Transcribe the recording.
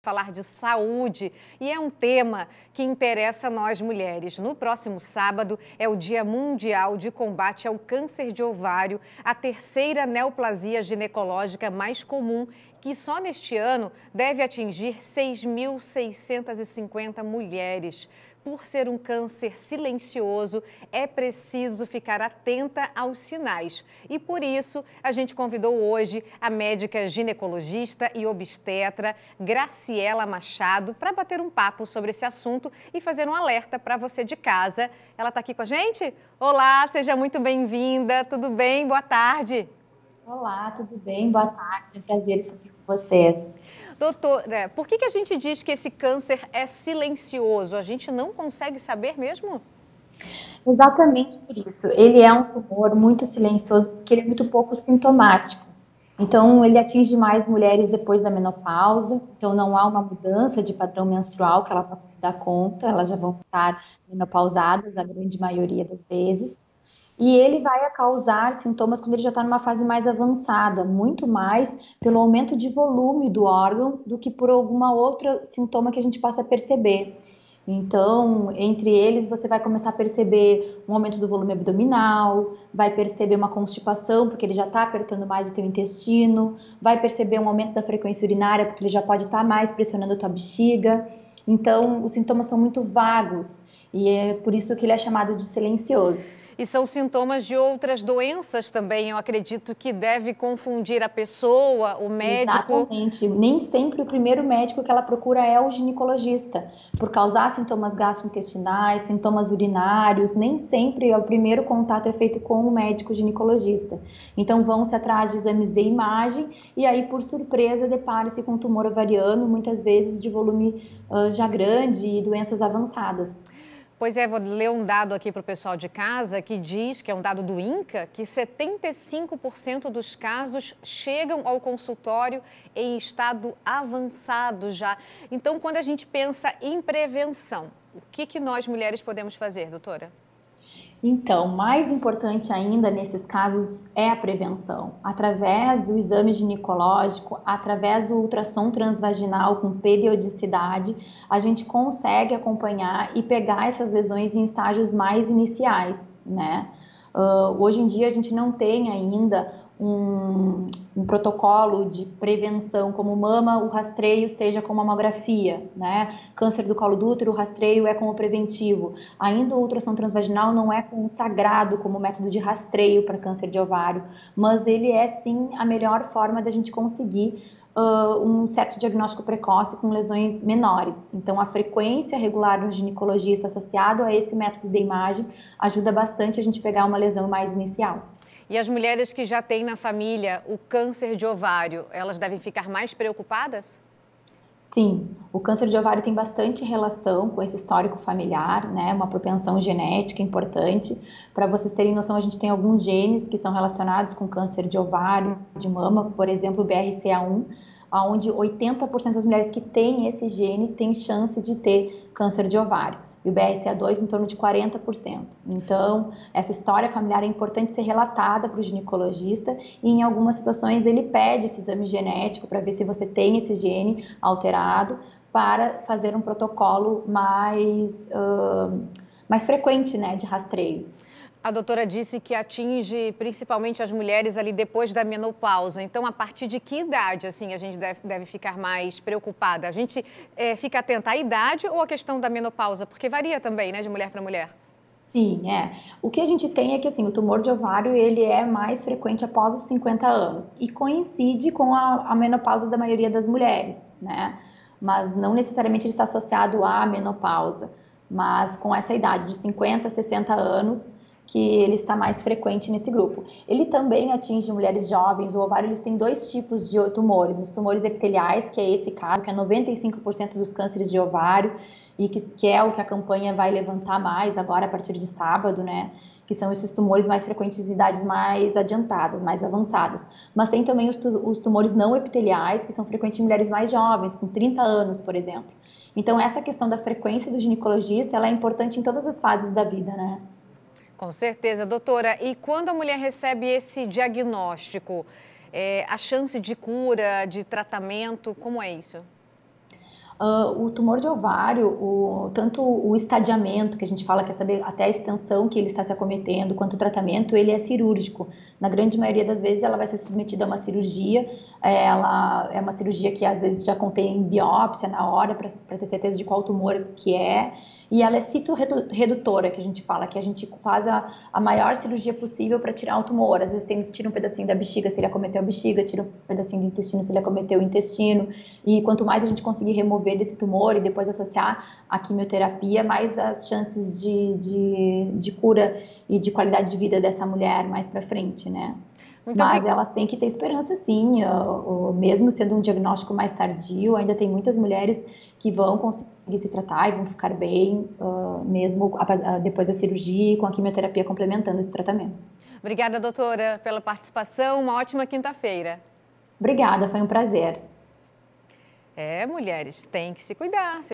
falar de saúde e é um tema que interessa nós mulheres. No próximo sábado é o Dia Mundial de Combate ao Câncer de Ovário, a terceira neoplasia ginecológica mais comum, que só neste ano deve atingir 6.650 mulheres. Por ser um câncer silencioso, é preciso ficar atenta aos sinais. E por isso, a gente convidou hoje a médica ginecologista e obstetra Graciela Machado para bater um papo sobre esse assunto e fazer um alerta para você de casa. Ela está aqui com a gente? Olá, seja muito bem-vinda. Tudo bem? Boa tarde. Olá, tudo bem? Boa tarde. É um prazer estar aqui com você. Doutora, por que a gente diz que esse câncer é silencioso? A gente não consegue saber mesmo? Exatamente por isso. Ele é um tumor muito silencioso porque ele é muito pouco sintomático. Então, ele atinge mais mulheres depois da menopausa. Então, não há uma mudança de padrão menstrual que ela possa se dar conta. Elas já vão estar menopausadas, a grande maioria das vezes. E ele vai causar sintomas quando ele já está numa fase mais avançada, muito mais pelo aumento de volume do órgão do que por alguma outra sintoma que a gente possa perceber. Então, entre eles, você vai começar a perceber um aumento do volume abdominal, vai perceber uma constipação, porque ele já está apertando mais o teu intestino, vai perceber um aumento da frequência urinária, porque ele já pode estar mais pressionando a tua bexiga. Então, os sintomas são muito vagos e é por isso que ele é chamado de silencioso. E são sintomas de outras doenças também, eu acredito que deve confundir a pessoa, o médico. Exatamente. Nem sempre o primeiro médico que ela procura é o ginecologista, por causar sintomas gastrointestinais, sintomas urinários, nem sempre o primeiro contato é feito com o médico ginecologista. Então vão-se atrás de exames de imagem e aí, por surpresa, depara-se com tumor ovariano, muitas vezes de volume já grande e doenças avançadas. Pois é, vou ler um dado aqui para o pessoal de casa que diz, que é um dado do INCA, que 75% dos casos chegam ao consultório em estado avançado já. Então, quando a gente pensa em prevenção, o que nós mulheres podemos fazer, doutora? Então, mais importante ainda nesses casos é a prevenção. Através do exame ginecológico, através do ultrassom transvaginal com periodicidade, a gente consegue acompanhar e pegar essas lesões em estágios mais iniciais, né? Hoje em dia a gente não tem ainda um protocolo de prevenção como mama, o rastreio seja com mamografia, né? Câncer do colo do útero, o rastreio é como preventivo. Ainda o ultrassom transvaginal não é consagrado como método de rastreio para câncer de ovário, mas ele é sim a melhor forma da gente conseguir um certo diagnóstico precoce com lesões menores. Então, a frequência regular no ginecologista associado a esse método de imagem ajuda bastante a gente pegar uma lesão mais inicial. E as mulheres que já têm na família o câncer de ovário, elas devem ficar mais preocupadas? Sim, o câncer de ovário tem bastante relação com esse histórico familiar, né? Uma propensão genética importante. Para vocês terem noção, a gente tem alguns genes que são relacionados com câncer de ovário, de mama, por exemplo, o BRCA1, onde 80% das mulheres que têm esse gene têm chance de ter câncer de ovário. E o BRCA2 em torno de 40%. Então, essa história familiar é importante ser relatada para o ginecologista e em algumas situações ele pede esse exame genético para ver se você tem esse gene alterado para fazer um protocolo mais frequente, né, de rastreio. A doutora disse que atinge principalmente as mulheres ali depois da menopausa. Então, a partir de que idade assim, a gente deve ficar mais preocupada? A gente fica atenta à idade ou à questão da menopausa? Porque varia também, né, de mulher para mulher. Sim, é. O que a gente tem é que assim, o tumor de ovário ele é mais frequente após os 50 anos e coincide com a menopausa da maioria das mulheres, né? Mas não necessariamente ele está associado à menopausa, mas com essa idade de 50 a 60 anos que ele está mais frequente nesse grupo. Ele também atinge mulheres jovens. O ovário eles têm dois tipos de tumores, os tumores epiteliais, que é esse caso, que é 95% dos cânceres de ovário, e que é o que a campanha vai levantar mais agora a partir de sábado, né? Que são esses tumores mais frequentes em idades mais adiantadas, mais avançadas. Mas tem também os tumores não epiteliais, que são frequentes em mulheres mais jovens, com 30 anos, por exemplo. Então, essa questão da frequência do ginecologista, ela é importante em todas as fases da vida, né? Com certeza, doutora. E quando a mulher recebe esse diagnóstico, a chance de cura, de tratamento, como é isso? O tumor de ovário, tanto o estadiamento, que a gente fala, que é saber até a extensão que ele está se acometendo, quanto o tratamento, ele é cirúrgico. Na grande maioria das vezes ela vai ser submetida a uma cirurgia, ela é uma cirurgia que às vezes já contém biópsia na hora, para ter certeza de qual tumor que é, e ela é citoredutora, que a gente fala, que a gente faz a maior cirurgia possível para tirar o tumor. Às vezes tira um pedacinho da bexiga se ele acometeu a bexiga, tira um pedacinho do intestino se ele acometeu o intestino, e quanto mais a gente conseguir remover desse tumor e depois associar a quimioterapia, mais as chances de cura e de qualidade de vida dessa mulher mais para frente, né? Mas elas têm que ter esperança, sim, mesmo sendo um diagnóstico mais tardio, ainda tem muitas mulheres que vão conseguir se tratar e vão ficar bem, mesmo depois da cirurgia e com a quimioterapia complementando esse tratamento. Obrigada, doutora, pela participação. Uma ótima quinta-feira. Obrigada, foi um prazer. Mulheres, tem que se cuidar.